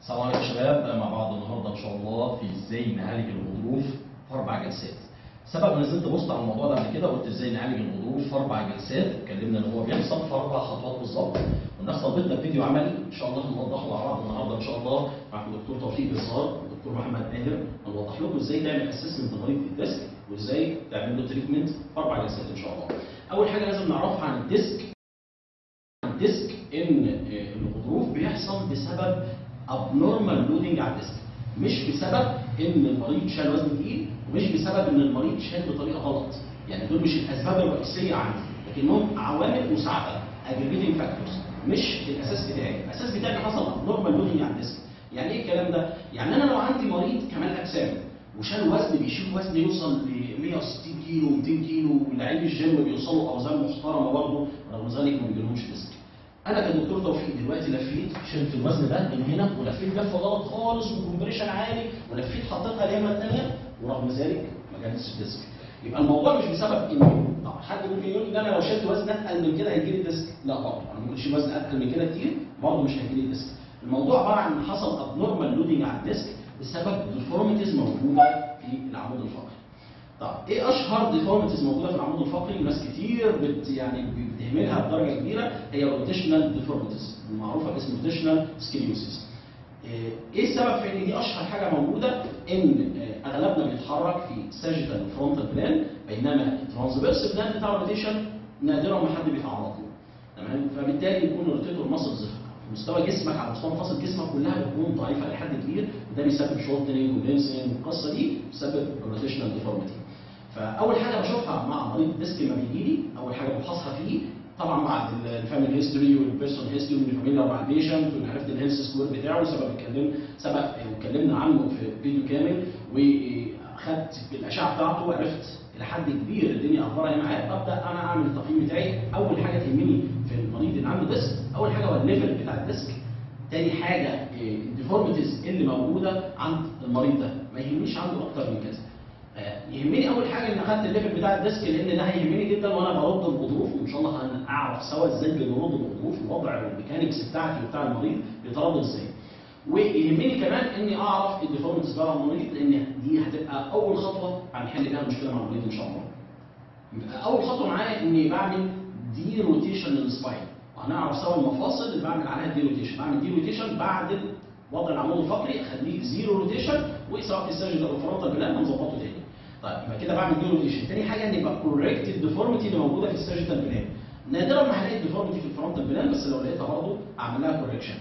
السلام عليكم يا شباب، مع بعض النهارده ان شاء الله في ازاي نعالج الغضروف في 4 جلسات. سبق ونزلت بوست على الموضوع ده قبل كده، قلت ازاي نعالج الغضروف في 4 جلسات، اتكلمنا ان هو بيحصل في 4 خطوات بالظبط، والناس طلبتنا بفيديو عملي ان شاء الله هنوضحه مع بعض النهارده ان شاء الله مع الدكتور توفيق بزار والدكتور محمد ماهر، هنوضح لكم ازاي تعمل اسسمنت لمريض الديسك وازاي تعمل له تريتمنت في 4 جلسات ان شاء الله. اول حاجه لازم نعرفها عن الديسك ان الغضروف بيحصل بسبب abnormal loading على الديسك، مش بسبب ان المريض شال وزن تقيل، ومش بسبب ان المريض شال بطريقه غلط، يعني دول مش الاسباب الرئيسيه عندي، لكنهم عوامل مساعده aggravating factors، مش الاساس بتاعي، الاساس بتاعي حصل abnormal loading على الديسك. يعني ايه الكلام ده؟ يعني انا لو عندي مريض كمال اجسام وشال وزن بيشيل وزن يوصل ل 160 كيلو 200 كيلو، ولاعيب الجيم بيوصلوا اوزان محترمه برضه، رغم ذلك ما بيجيلهمش ديسك. انا كدكتور توفيق دلوقتي لفيت شلت الوزن ده من هنا، ولفيت لفه غلط خالص وكومبريشن عالي، ولفيت حطيتها اليمه الثانيه، ورغم ذلك ما جاليش ديسك. يبقى الموضوع مش بسبب اني طبعا حد ممكن يقول لي انا لو شلت وزن اتقل من كده هيجي لي ديسك، لا برضه انا ممكن اشيل وزن اتقل من كده كتير برضه مش هيجي لي ديسك. الموضوع عباره عن ان حصل ابنورمال لودنج على الديسك بسبب ديفورميتيز موجوده في العمود الفقري. طب ايه اشهر ديفورميتيز موجوده في العمود الفقري؟ ناس كتير بتهملها بدرجه كبيره، هي روتيشنال ديفورميتيز المعروفه باسم روتيشنال سكليوسيس. ايه السبب في ان دي اشهر حاجه موجوده؟ ان اغلبنا بيتحرك في ساجيتال فرونتال بلان، بينما الترانسفيرس بلان بتاع الروتيشن نادرا ما حد بيتعرض له. تمام؟ فبالتالي يكون الروتيتور ماسلز في مستوى جسمك على مستوى مفاصل جسمك كلها بتكون ضعيفه لحد كبير، وده بيسبب شورتنج ولينسنج، والقصه دي بتسبب الروتيشنال ديفورميتي. فاول حاجه بشوفها مع مريض الديسك لما بيجي لي، اول حاجه بفحصها فيه طبعا مع الفاميلي هيستوري والبيرسونال هيستوري والفاميليا مع البيشنت، وعرفت الهيلث سكور بتاعه، سبق واتكلمنا عنه في فيديو كامل، واخدت الاشعه بتاعته وعرفت الى حد كبير الدنيا اخبارها ايه معاه، ببدا انا اعمل التقييم بتاعي. اول حاجه تهمني في المريض اللي عنده ديسك، اول حاجه هو الليفل بتاع الديسك، تاني حاجه الديفورميتيز اللي موجوده عند المريض ده، ما يهمنيش عنده اكتر من كذا. يهمني اول حاجه ان اخدت الليفل بتاع الديسك، لان ده هيهمني جدا وانا برد الغضروف، وان شاء الله هنعرف سوا ازاي بنرد الغضروف، ووضع الميكانكس بتاعتي وبتاع المريض بيترد ازاي. ويهمني كمان اني اعرف الديفورميتيز بتاع المريض، لان دي هتبقى اول خطوه هنحل بيها المشكله مع المريض ان شاء الله. اول خطوه معايا اني بعمل دي روتيشن للسباين، وهنعرف سوا المفاصل اللي بعمل عليها دي روتيشن. بعمل دي روتيشن بعد وضع العمود الفقري، اخليه زيرو روتيشن، وسواء في الساجيتال او الفرونتال بلان هنظبطه تاني. طيب يبقى كده بعمل دي روتيشن. تاني حاجه ان يبقى كوريكت الديفورميتي اللي موجوده في الساجيتال بلان. نادرا ما هلاقي الديفورميتي في الفرونتال بلان، بس لو لقيتها برضه اعمل لها كوريكشن.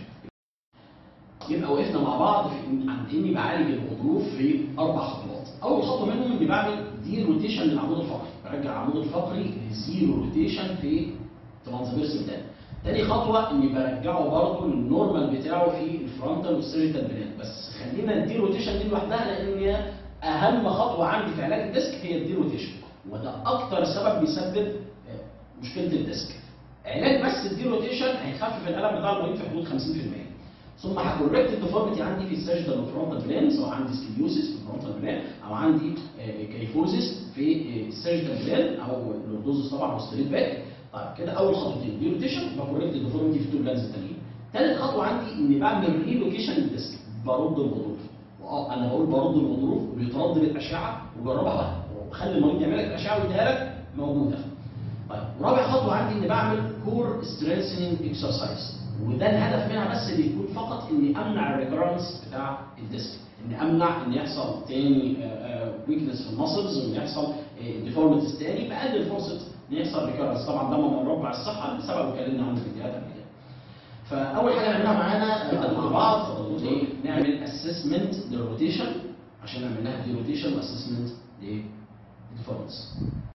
يبقى وقفنا مع بعض في عند اني بعالج الغضروف في 4 خطوات. اول خطوه منهم اني بعمل دي روتيشن للعمود الفقري، برجع العمود الفقري لزيرو روتيشن في ترانسفيرس بلان. تاني خطوه اني برجعه برضه للنورمال بتاعه في الفرونتال والساجيتال بلان، بس خلينا الدي روتيشن دي لوحدها، لان اهم خطوه عندي في علاج الديسك هي الدي روتيشن، وده اكتر سبب بيسبب مشكله الديسك. علاج بس الدي روتيشن هيخفف الالم بتاع المريض في حدود 50%. ثم هكوركت الديفورميتي عندي في الساجيتال والفرونتال بلان، سواء عندي سكليوسيس في الفرونتال بلان، او عندي كيفوزيس في الساجيتال بلان، او لوردوزس طبعا وستريت باك. طيب كده اول خطوتين دي روتيشن، بكوركت الديفورميتي في 2 بلانز التانيين. ثالث خطوه عندي اني بعمل ريلوكيشن للديسك، برد الغضروف. انا بقول برد الغضروف وبيترد بالاشعه، وجربها وخلي المريض يعمل لك الاشعه ويديها لك موجوده. طيب ورابع خطوه عندي اني بعمل كور سترينثنينج اكسرسايز، وده الهدف منها بس بيكون فقط اني امنع الريكرنس بتاع الديسك، اني امنع ان يحصل تاني ويكنس في المسلز، وان يحصل ديفورميتيز تاني، بقلل فرصه ان يحصل ريكرنس. طبعا ده من مربع الصحه اللي سبق واتكلمنا عنه في فيديوهات قبل كده. فاول حاجه نعملها معانا مع بعض نعمل اسسمنت للروتيشن، عشان نعمل لها دي روتيشن واسسمنت للديفورميتيز.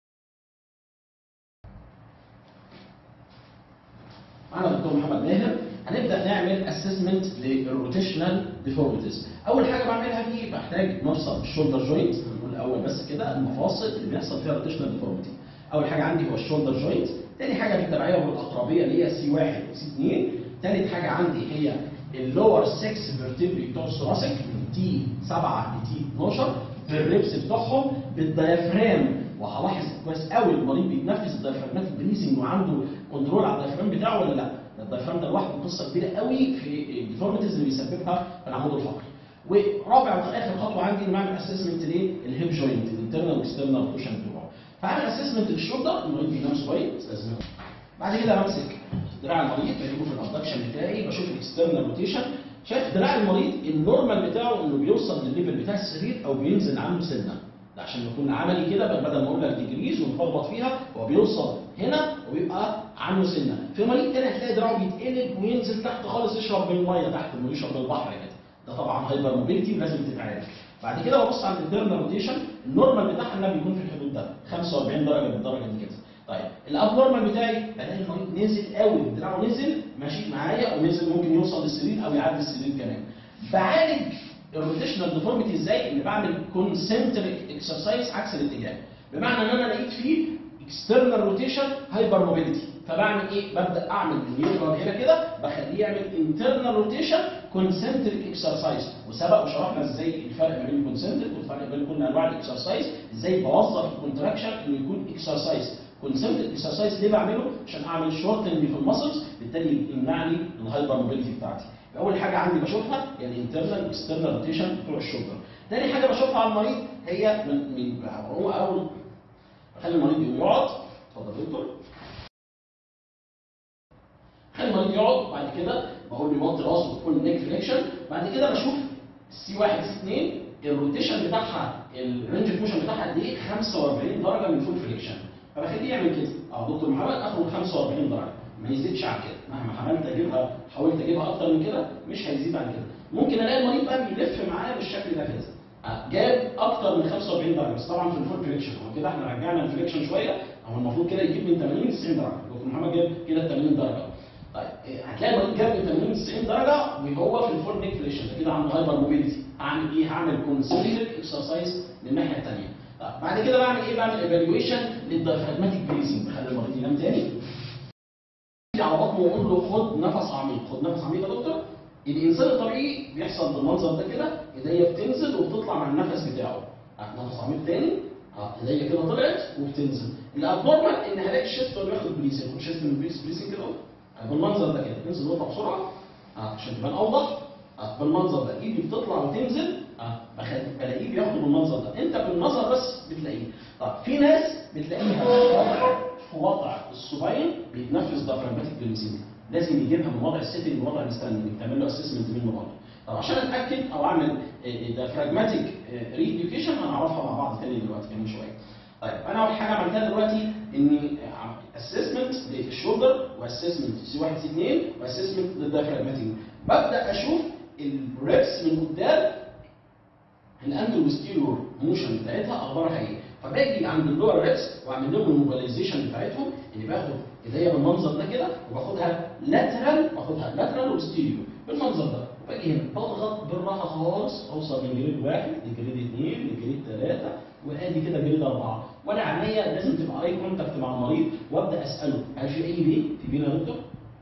معانا دكتور محمد ماهر، هنبدا نعمل اسسمنت للروتيشنال ديفورميتيز. اول حاجه بعملها فيه بحتاج نفصل الشولدر جوينت، نقول الاول بس كده المفاصل اللي بيحصل فيها روتيشنال ديفورميتي. اول حاجه عندي هو الشولدر جوينت، ثاني حاجه بالتبعيه هو الاقربيه اللي هي سي 1 وسي 2، ثالث حاجه عندي هي اللور 6 فيرتبري بتوع الثوراسيك من تي 7 لتي 12 بالريبس بتوعهم بالديافرام، وهلاحظ كويس قوي المريض بيتنفس الديافرامات بريزنج وعنده كنترول على الديافرام بتاعه ولا لا. الدايفرام ده لوحده قصه كبيره قوي في الديفورميتيز اللي بيسببها العمود الفقري. ورابع واخر خطوه عندي ان اعمل اسسمنت للهيب جوينت الانترنال والاكسترنال روتيشن بتوعه. فاعمل اسسمنت للشولدر، المريض بينام كويس لازم. بعد كده بمسك دراع المريض بجيبه في الابدكشن بتاعي، بشوف الاكسترنال روتيشن. شايف دراع المريض النورمال بتاعه انه بيوصل للليفل بتاع السرير او بينزل عنه سنه، ده عشان يكون عملي كده بدل ما اقول لك ديجريز ونخبط فيها، هو بيوصل هنا وبيبقى عنه سنه. في مريض تاني هتلاقي دراعه بيتقلب وينزل تحت خالص، يشرب من الميه تحت انه يشرب من البحر كده، ده طبعا هايبر موبيلتي ولازم تتعالج. بعد كده ببص على الانترنال روتيشن، النورمال بتاعنا بيكون في الحدود ده 45 درجه بالدرجه دي كده. طيب الابنورمال بتاعي بلاقي المريض نزل قوي، دراعه نزل ماشي معايا ونزل ممكن يوصل للسرير او يعدي السرير كمان. بعالج الروتيشنال ديفورميتي ازاي؟ اللي بعمل كونسنتريك اكسرسايز عكس الاتجاه، بمعنى ان انا لقيت فيه اكسترنال روتيشن هايبر موبيلتي، فبعمل ايه؟ ببدا اعمل النيورون هنا كده بخليه يعمل انترنال روتيشن كونسنتريك اكسرسايز. وسبق وشرحنا ازاي الفرق ما بين الكونسنتريك والفرق بين كل انواع الاكسرسايز، ازاي بوظف الكونتراكشن انه يكون اكسرسايز. كونسنتريك اكسرسايز ليه بعمله؟ عشان اعمل شورتنج في المسلز، بالتالي يمنع لي الهايبر موبيلتي بتاعتي. اول حاجه عندي بشوفها هي الانترنال والاكسترنال روتيشن بتوع الشولدر. تاني حاجه بشوفها على المريض هي من هو اول خلي المريض يقعد. اتفضل يا دكتور. خلي المريض يقعد، بعد كده بقول له يوطي راسه وتكون نيك فليكشن. بعد كده بشوف السي 1 سي 2 الروتيشن بتاعها الرينج اوف موشن بتاعها قد ايه؟ 45 درجه من فول فليكشن. فبخليه يعمل كده. دكتور محمد اخره 45 درجه، ما يزيدش عن كده. مهما حاولت اجيبها اكتر من كده مش هيزيد عن كده. ممكن الاقي المريض بقى بيلف معايا بالشكل ده كده. جاب اكتر من 45 درجه، بس طبعا في الفول فليكشن، هو كده احنا رجعنا الفليكشن شويه، هو المفروض كده يجيب من 80 ل 90 درجه. دكتور محمد جاب كده 80 درجه. طيب هتلاقي المريض جاب من 80 ل 90 درجه وهو في الفول نيك فليكشن، ده كده عنده هايبر موبيلتي. اعمل ايه؟ هعمل كونسنتريك اكسرسايز للناحيه الثانيه. طيب بعد كده بعمل ايه؟ بعمل ايفالويشن للدايفراجماتيك بريسنج، بخلي المريض ينام تاني على بطنه واقول له خد نفس عميق، خد نفس عميق يا دكتور. الانسان الطبيعي بيحصل بالمنظر ده كده، ايديا بتنزل وبتطلع مع النفس بتاعه. نفس عميق تاني، ايديا كده طلعت وبتنزل. الابنورمال ان هلاقي الشيست ولا بياخد بريسنج، ياخد شيست من بريسنج كده بالمنظر ده كده، تنزل وتطلع بسرعه عشان تبان اوضح. بالمنظر ده ايدي بتطلع وتنزل، بلاقيه بياخده بالمنظر ده. انت بالنظر بس بتلاقيه. طب في ناس بتلاقيها في وضع الصباين بيتنفس دايفراجماتيك بريسنج، لازم يجيبها من وضع السيتنج لوضع الستاندنج، تعمل له اسسمنت منه برضه. طب عشان اتاكد او اعمل دايفراجماتيك ريديوكيشن هنعرفها مع بعض تاني دلوقتي كمان شويه. طيب انا اول حاجه عملتها دلوقتي اني اسسمنت للشولدر واسسمنت سي 1 سي 2 واسسمنت للدايفراجماتيك. ببدا اشوف الريبس من قدام الانتر وستيريور موشن بتاعتها اخبارها ايه. فباجي عند اللور ريبس واعمل لهم الموبيلايزيشن بتاعتهم، اللي باخد ايديا بالمنظر ده كده وباخدها لاترال وستيريو بالمنظر ده، وباجي هنا بضغط بالراحه خالص اوصل من جريد 1 لجريد 2 لجريد 3 وادي كده جريد 4. وانا عينيا لازم تبقى اي كونتاكت مع المريض وابدا اساله هل في اي بين؟ في بين يا دكتور؟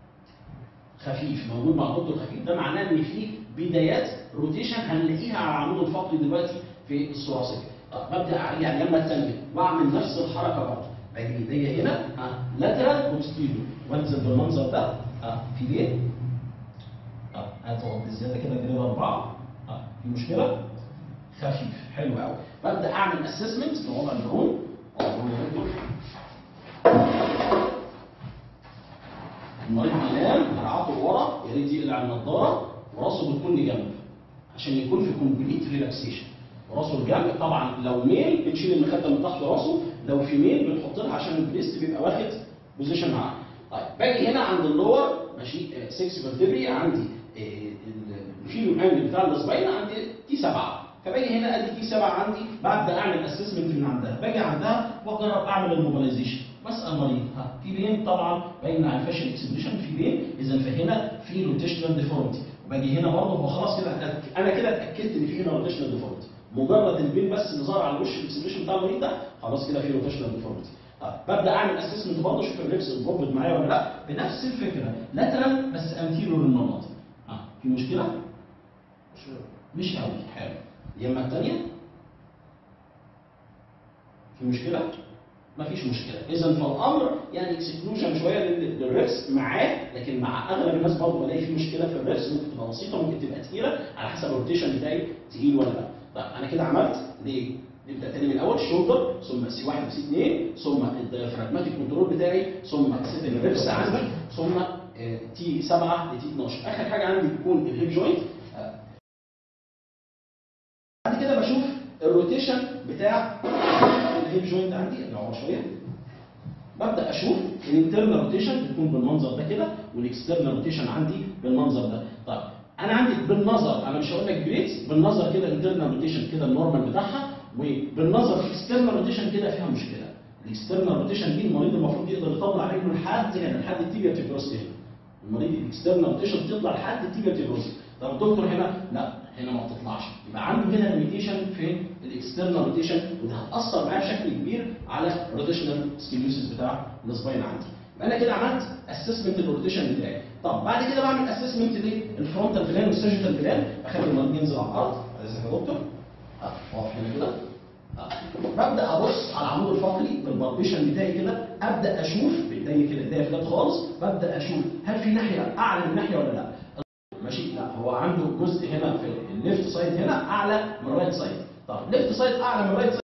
خفيف موجود مع الدكتور خفيف، ده معناه ان في بدايات روتيشن هنلاقيها على العمود الفقري دلوقتي في الثوراسيك. ببدا اعلي على اليمه الثانيه واعمل نفس الحركه برضه، باجي ايديا هنا لاترال وستيريو وانزل بالمنظر ده في بين هتقعد بزياده كده جريد 4 في مشكله؟ خفيف حلو قوي. ببدا اعمل اسسمنت لوضع الدرون. المريض بينام دراعاته لورا، يا ريت يقلع النضاره وراسه بتكون لجنب عشان يكون في كومبليت ريلاكسيشن. وراسه لجنب، طبعا لو ميل بنشيل المخده من تحت راسه، لو في ميل بنحط لها عشان البريست بيبقى واخد بوزيشن معاه. طيب باجي هنا عند اللور ماشي 6 فيرتبري، عندي الفيلو انجل بتاع الاسباين عندي تي 7، فباجي هنا ادي تي 7 عندي، ببدا اعمل اسسمنت من عندها، باجي عندها واجرب اعمل الموبيلايزيشن. بسال مريض في بين، طبعا باين على الفاشل اكسبريشن في بين، اذا فهنا في روتيشنال ديفورمتي. وباجي هنا برضه هو خلاص كده انا كده اتاكدت ان في هنا روتيشنال ديفورمتي، مجرد البين بس اللي ظهر على الوش الاكسبريشن بتاع المريض ده خلاص كده في روتيشنال ديفورمتي. طيب ببدا اعمل اسسمنت برضه اشوف اللبس اتظبط معايا ولا لا، بنفس الفكره لاترال بس انتيريور للمناطق. في مشكله؟ مش قوي. حلو. اليمه الثانيه في مشكله؟ مفيش مشكله. اذا فالامر يعني اكسكلوجن شويه للريبس معاه، لكن مع اغلب الناس برضه بلاقي في مشكله في الريبس، ممكن تبقى بسيطه ممكن تبقى تقيله على حسب الروتيشن بتاعي تقيل ولا لا. طيب انا كده عملت ليه؟ نبدا تاني من الاول، شولدر ثم سي 1 وسي 2 ثم الديافراجماتيك كنترول بتاعي ثم سيت الريبس عندي ثم تي 7 لتي 12. اخر حاجه عندي بتكون الهيب جوينت. بعد كده بشوف الروتيشن بتاع الهيب جوينت عندي اللي هو شويه. ببدا اشوف الانترنال روتيشن بتكون بالمنظر ده كده، والاكسترنال روتيشن عندي بالمنظر ده. طيب انا عندي بالنظر، انا مش هقول لك جريدز، بالنظر كده الانترنال روتيشن كده النورمال بتاعها، وبالنظر الاكسترنال روتيشن كده فيها مشكله. الاكسترنال روتيشن دي المريض المفروض يقدر يطلع رجله لحد هنا، لحد التيبيا تيبروس هنا. المريض الاكسترنال روتيشن تطلع لحد التيبيا تيبروس. طب الدكتور هنا لا، هنا ما بتطلعش، يبقى عنده هنا ليميتيشن في الاكسترنال روتيشن، وده هتاثر معاه بشكل كبير على الروتيشنال سكيلوسيس بتاع السباين عندي. يبقى انا كده عملت اسسمنت للروتيشن بتاعي. طب بعد كده بعمل اسسمنت للفرونتال بلان والسيرجيكال بلان، اخلي المريض ينزل على الارض، عايزك يا دكتور واقف هنا كده. ببدا ابص على العمود الفقري بالباربيشن بتاعي كده، ابدا اشوف بايديا كده، ايديا فلات خالص، ببدا اشوف هل في ناحيه اعلى من ناحيه ولا لا. ماشي، لا هو عنده جزء هنا في الليفت سايد هنا اعلى من الرايت سايد. طب ليفت سايد اعلى من الرايت سايد